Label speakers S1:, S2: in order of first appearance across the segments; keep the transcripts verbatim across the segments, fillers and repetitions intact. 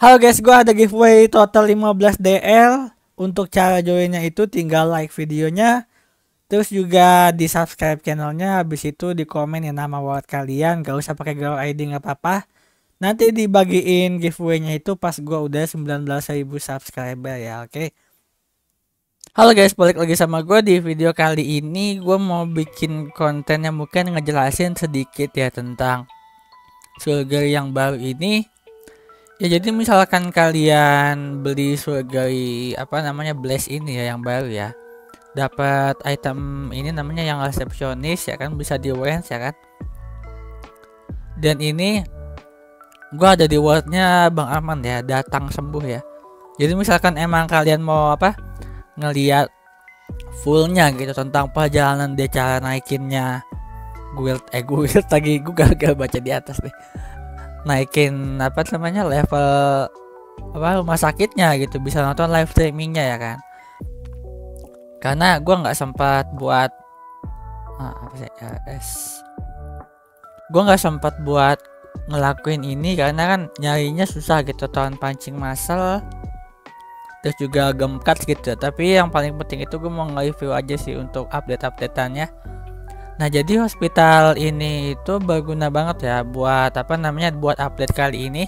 S1: Halo guys, gua ada giveaway total lima belas D L. Untuk cara joinnya itu tinggal like videonya, terus juga di subscribe channelnya, habis itu di komen ya nama wallet kalian, gak usah pakai Grow I D nggak apa-apa. Nanti dibagiin giveaway-nya itu pas gua udah sembilan belas ribu subscriber ya, oke. Okay? Halo guys, balik lagi sama gue. Di video kali ini gue mau bikin konten yang mungkin ngejelasin sedikit ya tentang surgery yang baru ini. Ya jadi misalkan kalian beli surgery apa namanya Blast ini ya yang baru ya, dapat item ini namanya yang resepsionis ya kan, bisa di wens ya kan. Dan ini gue ada di wordnya Bang Arman ya, datang sembuh ya. Jadi misalkan emang kalian mau apa ngeliat fullnya gitu tentang perjalanan dia, cara naikinnya guild eh guild lagi gue gagal baca di atas nih, naikin apa namanya level apa rumah sakitnya gitu, bisa nonton live streamingnya ya kan. Karena gue nggak sempat buat ah, apa sih S gue nggak sempat buat ngelakuin ini karena kan nyarinya susah gitu, tahun pancing muscle terus juga gemkat gitu. Tapi yang paling penting itu gue mau nge-review aja sih untuk update-updateannya. Nah jadi hospital ini itu berguna banget ya buat apa namanya buat update kali ini.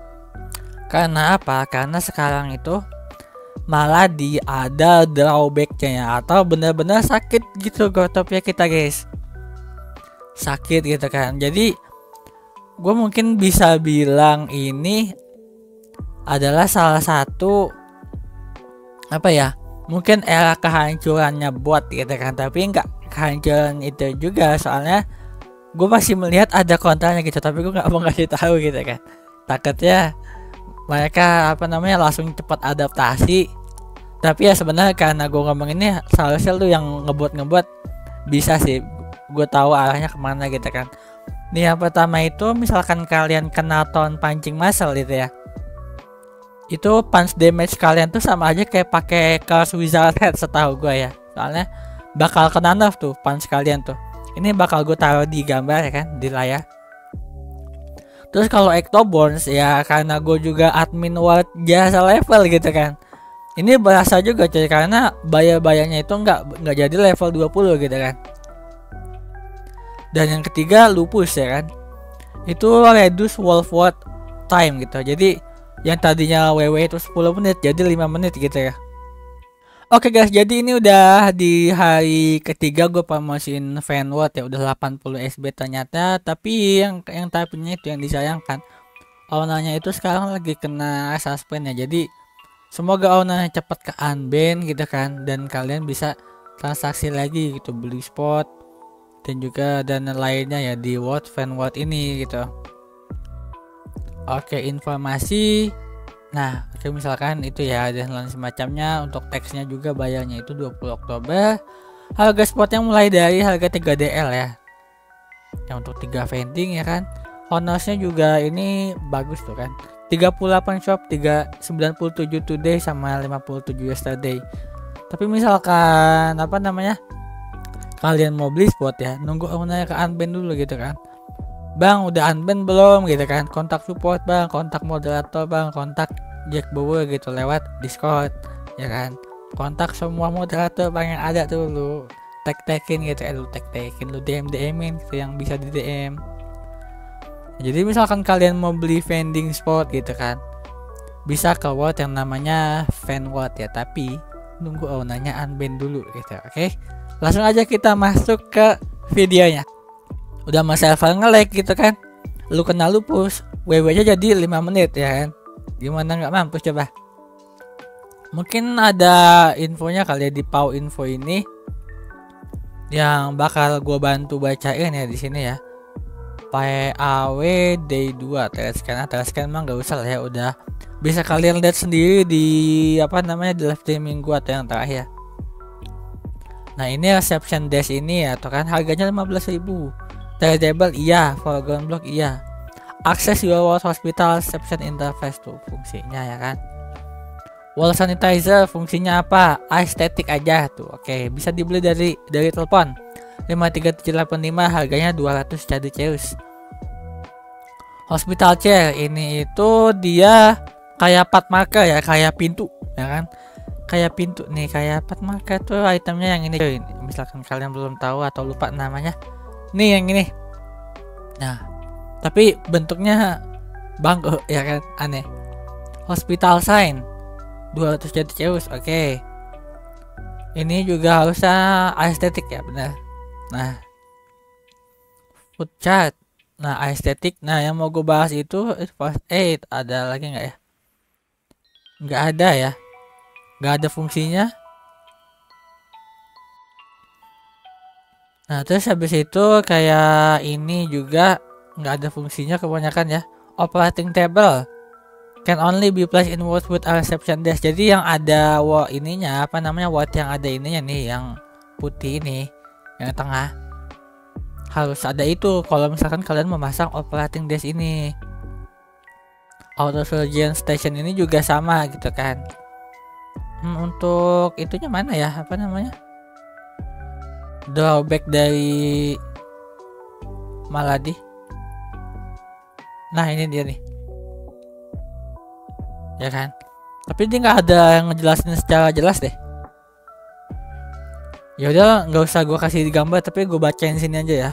S1: Karena apa? Karena sekarang itu malah di ada drawbacknya ya, atau benar-benar sakit gitu Growtopia kita guys, sakit gitu kan. Jadi gue mungkin bisa bilang ini adalah salah satu apa ya, mungkin era kehancurannya bot gitu kan. Tapi enggak kehancuran itu juga, soalnya gue masih melihat ada kontranya gitu, tapi gue nggak mau ngasih tahu gitu kan, takutnya mereka apa namanya langsung cepat adaptasi. Tapi ya sebenarnya karena gue ngomong ini seharusnya lu yang ngebuat-ngebuat bisa sih, gue tahu arahnya kemana gitu kan. Nih yang pertama itu misalkan kalian kenal tahun pancing muscle gitu ya, itu punch damage kalian tuh sama aja kayak pakai Curse Wizard Head setahu gue ya, soalnya bakal kena nerf tuh punch kalian tuh. Ini bakal gue taruh di gambar ya kan, di layar. Terus kalau Ectoborns ya karena gue juga admin wallet jasa level gitu kan, ini berasa juga coy karena bayar-bayarnya itu nggak nggak jadi level dua puluh gitu kan. Dan yang ketiga Lupus ya kan, itu reduce wolf ward time gitu, jadi yang tadinya W W itu sepuluh menit jadi lima menit gitu ya. Oke guys, jadi ini udah di hari ketiga gue promosiin Fanword ya, udah delapan puluh S B ternyata. Tapi yang yang tapnya itu yang disayangkan, ownernya itu sekarang lagi kena suspend ya. Jadi semoga ownernya cepat ke unban gitu kan, dan kalian bisa transaksi lagi gitu, beli spot dan juga dana lainnya ya di World Fanword ini gitu. Oke, informasi. Nah, oke misalkan itu ya dan lain semacamnya. Untuk teksnya juga bayarnya itu dua puluh Oktober. Harga spotnya mulai dari harga tiga D L ya. Yang untuk tiga vending ya kan. Honorsnya juga ini bagus tuh kan. tiga puluh delapan shop, tiga sembilan puluh tujuh today sama lima puluh tujuh yesterday. Tapi misalkan apa namanya? Kalian mau beli spot ya, nunggu ownernya ke unban dulu gitu kan. Bang udah unban belum gitu kan, kontak support bang, kontak moderator bang, kontak Jack Bower gitu lewat Discord ya kan, kontak semua moderator bang yang ada tuh, lu tag tagin gitu, eh lu tag tagin, lu D M D M-in gitu yang bisa di D M. Jadi misalkan kalian mau beli vending spot gitu kan, bisa ke word yang namanya Fanword ya, tapi nunggu ownernya unban dulu gitu. Oke, langsung aja kita masuk ke videonya. Udah mas server nge-lag gitu kan, lu kena lupus, W W nya jadi lima menit ya kan. Gimana nggak mampus coba. Mungkin ada infonya kali ya di Pau info ini yang bakal gua bantu bacain ya di sini ya. P A W day dua telescan, telescan emang nggak usah lah ya, udah bisa kalian lihat sendiri di apa namanya di live streaming gua atau yang terakhir. Nah ini reception desk ini ya tuh kan, harganya lima belas ribu. Tradable iya, foreground block iya. Access your world hospital reception interface tuh fungsinya ya kan. Wall sanitizer fungsinya apa? Aesthetic aja tuh. Oke, bisa dibeli dari dari telepon. lima tiga tujuh delapan lima harganya dua ratus caduceus. Hospital chair ini itu dia kayak path marker ya, kayak pintu ya kan, kayak pintu nih, kayak path marker tuh itemnya yang ini coy. Misalkan kalian belum tahu atau lupa namanya, nih yang ini. Nah tapi bentuknya bangku ya kan, aneh. Hospital sign dua ratus jadi Zeus. Oke okay. Ini juga harusnya estetik ya, benar. Nah food chart, nah estetik. Nah yang mau gue bahas itu first aid. Ada lagi nggak ya? Nggak ada ya, nggak ada fungsinya. Nah terus habis itu kayak ini juga nggak ada fungsinya kebanyakan ya. Operating table can only be placed in wards with a reception desk. Jadi yang ada wall ininya, apa namanya, ward yang ada ininya nih, yang putih ini, yang tengah, harus ada itu kalau misalkan kalian memasang operating desk ini. Auto surgeon station ini juga sama gitu kan. Hmm, untuk itunya mana ya, apa namanya, drawback dari maladi. Nah ini dia nih ya kan, tapi dia nggak ada yang ngejelasin secara jelas deh. Ya udah nggak usah gue kasih di gambar, tapi gue bacain sini aja ya.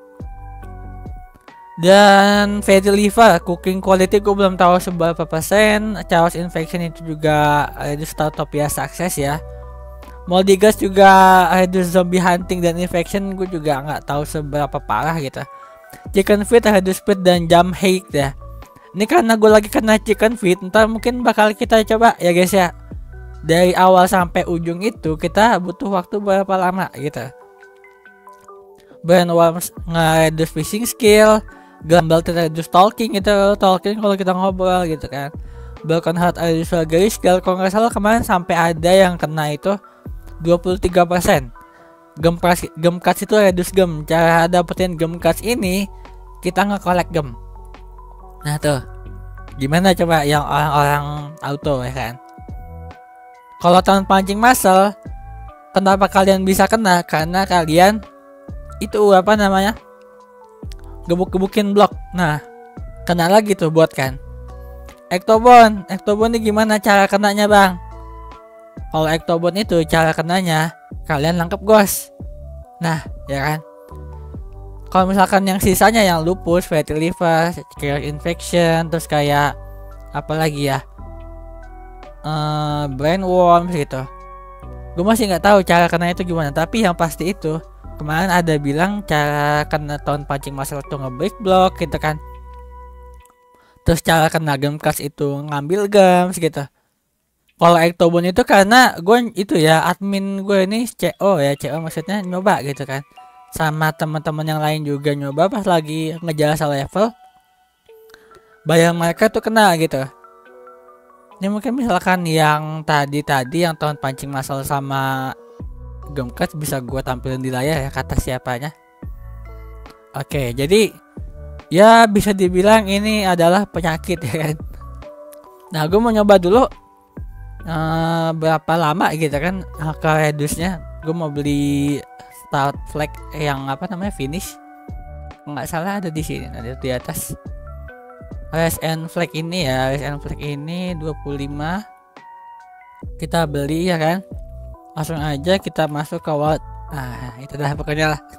S1: Dan fatty liver cooking quality gue belum tahu seberapa persen. Chaos infection itu juga reduce startopia success ya. Moldy gas juga reduce zombie hunting dan infection, gue juga nggak tahu seberapa parah gitu. Chicken feed reduce speed dan jump height ya. Ini karena gue lagi kena chicken feed, ntar mungkin bakal kita coba ya guys ya. Dari awal sampai ujung itu kita butuh waktu berapa lama gitu. Brainworms nge-reduce fishing skill, Gumball reduce talking itu, talking kalau kita ngobrol gitu kan. Broken heart reduce surgery skill, kalau nggak salah kemarin sampai ada yang kena itu dua puluh tiga persen. Gemkas, gemkas itu reduce gem. Cara dapetin gemkas ini kita nge-collect gem. Nah tuh, gimana coba yang orang-orang auto ya kan? Kalau tahun pancing muscle, kenapa kalian bisa kena? Karena kalian itu apa namanya, gebuk-gebukin blok. Nah, kena lagi tuh buat kan. Ectobone, Ectobone ini gimana cara kenanya bang? Kalau Ectobone itu cara kenanya, kalian langkap ghost. Nah, ya kan? Kalau misalkan yang sisanya yang lupus, fatty liver, scare infection, terus kayak apa lagi ya, uh, brainworms gitu, gue masih nggak tahu cara kena itu gimana. Tapi yang pasti itu kemarin ada bilang cara kena tahun pancing muscle itu nge-break block gitu kan. Terus cara kena gemkas itu ngambil gems gitu. Kalau Ectobone itu karena gue itu ya, admin gue ini C O ya, C O maksudnya nyoba gitu kan, sama teman-teman yang lain juga nyoba pas lagi ngejelasin level, bayang mereka tuh kena gitu. Ini mungkin misalkan yang tadi-tadi yang tahun pancing muscle sama gemkas bisa gue tampilin di layar ya kata siapanya. Oke, jadi ya bisa dibilang ini adalah penyakit ya kan. Nah gue mau nyoba dulu uh, berapa lama gitu kan ke reduce-nya. Gue mau beli start flag yang apa namanya, finish, nggak salah ada di sini, ada di atas. Rest and flag ini ya, rest and flag ini dua puluh lima kita beli ya kan. Langsung aja kita masuk ke wallet. Nah itu dah pokoknya lah.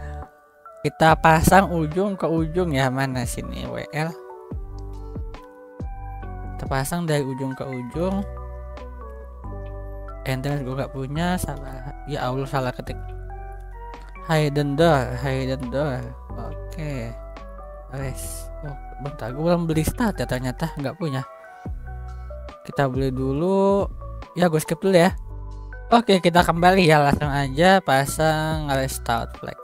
S1: Kita pasang ujung ke ujung ya, mana sini W L, kita pasang dari ujung ke ujung. Enter gue gak punya, salah ya Allah, salah ketik. Hidden door, hidden door. Oke okay. Res. Oh, bentar, gue belum beli start ya, ternyata nggak punya. Kita beli dulu ya, gue skip dulu ya. Oke, kita kembali ya, langsung aja pasang restart flag.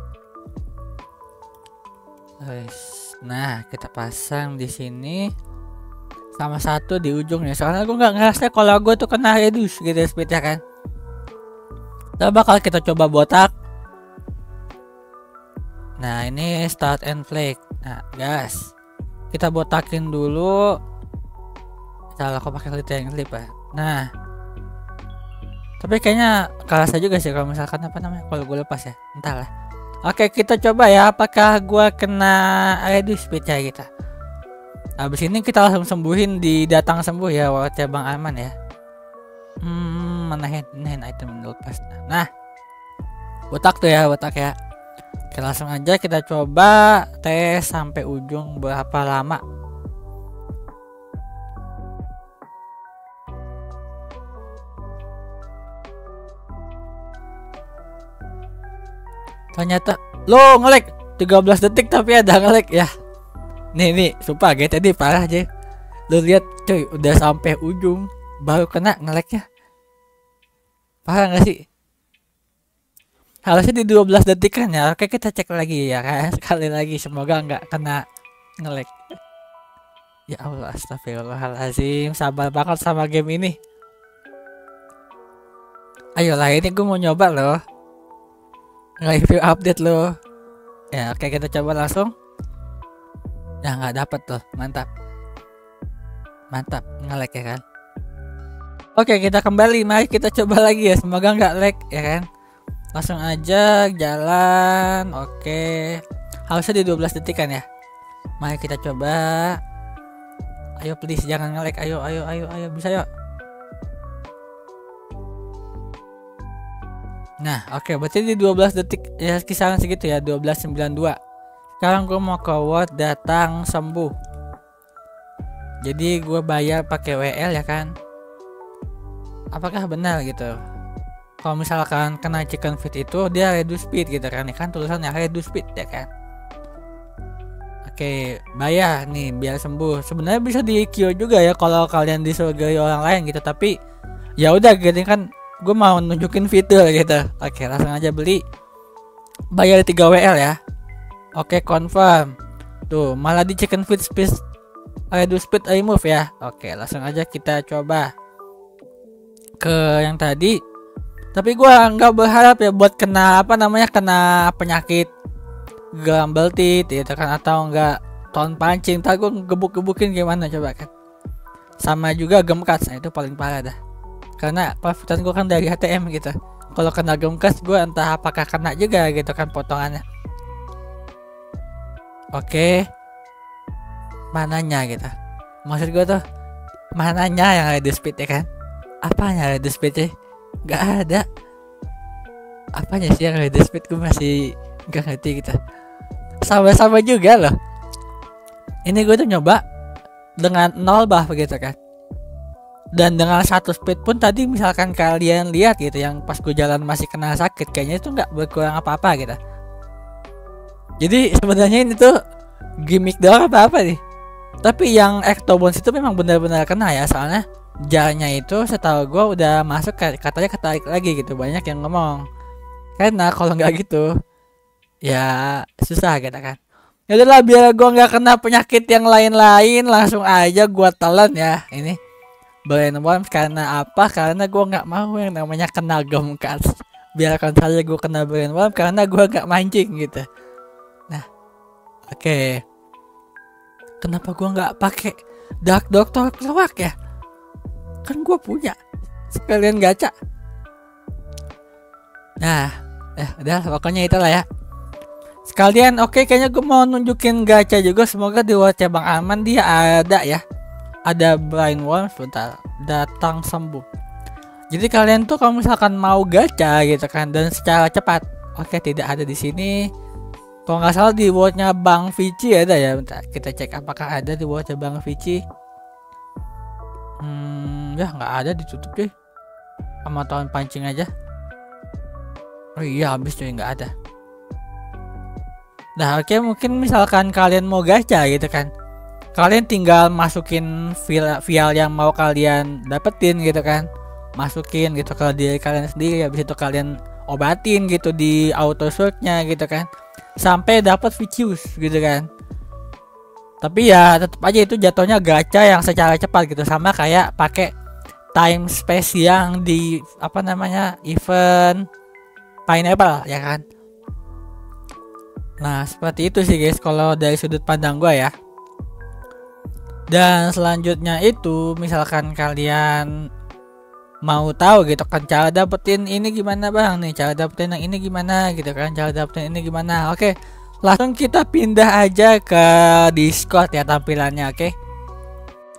S1: Nah, kita pasang di sini sama satu di ujungnya. Soalnya gue nggak ngerasa kalau gue tuh kena reduce gitu speednya kan. Kita bakal kita coba botak. Nah, ini start and flag. Nah, gas. Kita botakin dulu. Salah, kok pakai yang clip ya. Nah, tapi kayaknya kalah saja juga sih kalau misalkan apa namanya, kalau gue lepas ya. Entahlah. Oke, kita coba ya apakah gua kena reduce speed ya kita. Habis ini kita langsung sembuhin di datang sembuh ya, wawat cabang aman ya. Hmm, mana hand, hand item lepas. Nah, botak tuh ya, botak ya. Oke, langsung aja kita coba tes sampai ujung berapa lama. Ternyata lo ngelek tiga belas detik tapi ada ngelek ya. Nih nih, sumpah G T D parah aja. Lu lihat cuy, udah sampai ujung baru kena ngeleknya. Parah gak sih? Harusnya di dua belas detik kan ya. Oke, kita cek lagi ya kan. Sekali lagi, semoga nggak kena ngelek. Ya Allah, astagfirullahaladzim. Sabar banget sama game ini. Ayolah, ini gue mau nyoba loh, nge-review update loh. Ya oke, kita coba langsung. Ya nggak dapat tuh, mantap mantap nge-lag ya kan. Oke, kita kembali, mari kita coba lagi ya, semoga nggak lag ya kan. Langsung aja jalan. Oke, harusnya di dua belas detik kan ya. Mari kita coba. Ayo please jangan nge-lag, ayo ayo ayo ayo bisa yuk. Nah oke, berarti di dua belas detik ya, kisaran segitu ya, dua belas sembilan puluh dua. Sekarang gue mau ke word datang sembuh. Jadi gue bayar pakai W L ya kan. Apakah benar gitu? Kalau misalkan kena chicken feed itu dia reduce speed gitu kan, ya kan tulisannya reduce speed ya kan. Oke, bayar nih biar sembuh. Sebenarnya bisa di Q juga ya kalau kalian disurgai orang lain gitu, tapi ya udah gitu kan, gue mau nunjukin fitur gitu. Oke, langsung aja beli. Bayar tiga W L ya. Oke, confirm. Tuh, malah di chicken feed speed reduce speed remove ya. Oke, langsung aja kita coba ke yang tadi. Tapi gua nggak berharap ya buat kena apa namanya, kena penyakit gambel tit gitu kan, atau enggak tahun pancing. Ntar gua gebuk-gebukin gimana coba kan. Sama juga gemkas, nah itu paling parah dah. Karena perfitan gua kan dari H T M gitu. Kalau kena gemkas gua entah apakah kena juga gitu kan potongannya. Oke, mananya gitu, maksud gue tuh mananya yang reduce speed ya kan. Apanya reduce speed sih? Gak ada. Apanya sih yang reduce speed, gue masih gak ngerti gitu. Sama-sama juga loh. Ini gue tuh nyoba dengan nol buff gitu kan, dan dengan satu speed pun tadi misalkan kalian lihat gitu, yang pas gue jalan masih kena sakit, kayaknya itu nggak berkurang apa-apa gitu. Jadi sebenarnya ini tuh gimmick doang apa apa nih. Tapi yang Ectobons itu memang benar-benar kena ya, soalnya jarnya itu setahu gue udah masuk, katanya ketarik lagi gitu, banyak yang ngomong. Karena kalau nggak gitu ya susah gitu kan. Ya udahlah, biar gue nggak kena penyakit yang lain-lain, langsung aja gue telan ya ini Brain Worms. Karena apa? Karena gue nggak mau yang namanya kena gemkas. Biarkan saja gue kena Brain Worms karena gue nggak mancing gitu. Nah, oke. Okay. Kenapa gua nggak pakai Dark Doctor Cloak ya? Kan gua punya. Sekalian gacha. Nah, eh udah pokoknya itulah ya. Sekalian oke, okay, kayaknya gua mau nunjukin gacha juga. Semoga di World Cabang Aman dia ada ya. Ada Brain Worms, bentar. Datang sembuh. Jadi kalian tuh kalau misalkan mau gacha gitu kan, dan secara cepat, oke okay, tidak ada di sini. Kalau nggak salah di wordnya Bang Vici ada ya. Bentar, kita cek apakah ada di wordnya Bang Vici. Hmm, ya nggak ada, ditutup deh. Sama tahun pancing aja. Oh iya, habis tuh nggak ada. Nah oke, okay, mungkin misalkan kalian mau gacha gitu kan, kalian tinggal masukin file, file yang mau kalian dapetin gitu kan, masukin gitu ke diri kalian sendiri. Habis itu kalian obatin gitu di auto search-nya gitu kan, sampai dapat Vicious gitu kan. Tapi ya tetap aja itu jatuhnya gacha yang secara cepat gitu, sama kayak pakai time space yang di apa namanya event Pineapple ya kan. Nah seperti itu sih guys kalau dari sudut pandang gua ya. Dan selanjutnya itu misalkan kalian mau tahu gitu kan cara dapetin ini gimana bang nih, cara dapetin yang ini gimana gitu kan, cara dapetin ini gimana. Oke, langsung kita pindah aja ke Discord ya tampilannya. Oke,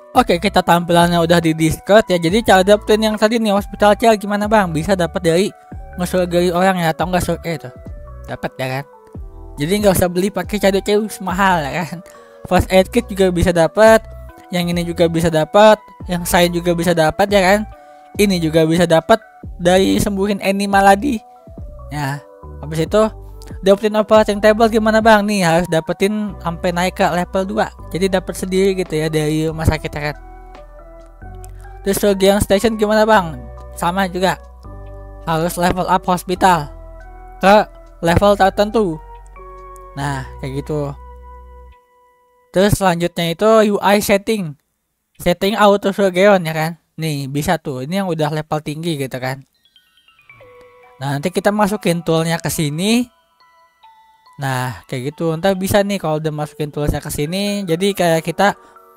S1: Oke, kita tampilannya udah di Discord ya. Jadi cara dapetin yang tadi nih hospital chair gimana bang? Bisa dapat dari nge-surgery orang ya atau enggak sur eh itu dapat ya kan? Jadi nggak usah beli pakai cadeau ceus mahal ya kan? First aid kit juga bisa dapat, yang ini juga bisa dapat, yang saya juga bisa dapat ya kan? Ini juga bisa dapat dari sembuhin animal lagi. Ya, habis itu dapetin operating table gimana bang? Nih harus dapetin sampai naik ke level dua. Jadi dapat sendiri gitu ya dari rumah sakit kan. Terus surgeon station gimana bang? Sama juga. Harus level up hospital ke level tertentu. Nah, kayak gitu. Terus selanjutnya itu U I setting. Setting auto surgeon ya kan. Nih, bisa tuh. Ini yang udah level tinggi gitu kan. Nah, nanti kita masukin toolnya ke sini. Nah, kayak gitu. Ntar bisa nih kalau udah masukin toolsnya ke sini. Jadi kayak kita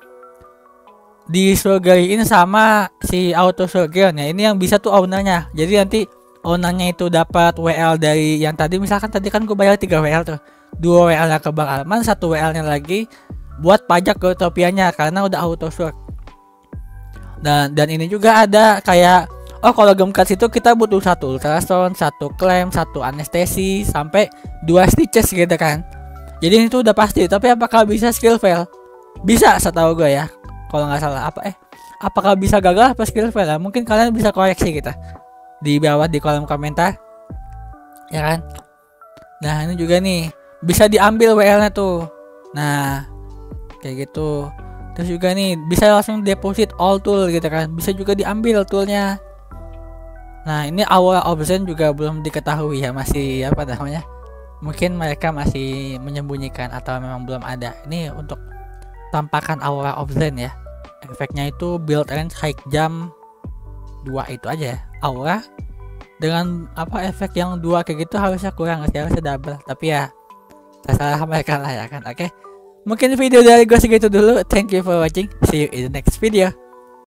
S1: disurgeryin sama si auto surgeon ya. Ini yang bisa tuh ownernya. Jadi nanti ownernya itu dapat W L dari yang tadi. Misalkan tadi kan gue bayar tiga W L tuh. dua W L-nya ke Bang Arman, satu W L-nya lagi buat pajak ke Utopianya karena udah auto surg. Dan dan ini juga ada kayak oh kalau Gemcats itu kita butuh satu ultrasound, satu klaim, satu anestesi sampai dua stitches gitu kan. Jadi itu udah pasti. Tapi apakah bisa skill fail? Bisa setahu gue ya. Kalau nggak salah apa eh apakah bisa gagal apa skill fail? Nah, mungkin kalian bisa koreksi kita di bawah di kolom komentar. Ya kan? Nah, ini juga nih bisa diambil W L-nya tuh. Nah, kayak gitu. Terus juga nih bisa langsung deposit all tool gitu kan. Bisa juga diambil toolnya. Nah, ini aura obscene juga belum diketahui ya, masih apa namanya? Mungkin mereka masih menyembunyikan atau memang belum ada. Ini untuk tampakan aura obscene ya. Efeknya itu build range high jump dua itu aja ya. Aura dengan apa efek yang dua kayak gitu harusnya kurang, harusnya double. Tapi ya terserah mereka lah ya kan. Oke. Mungkin video dari gue segitu dulu. Thank you for watching. See you in the next video.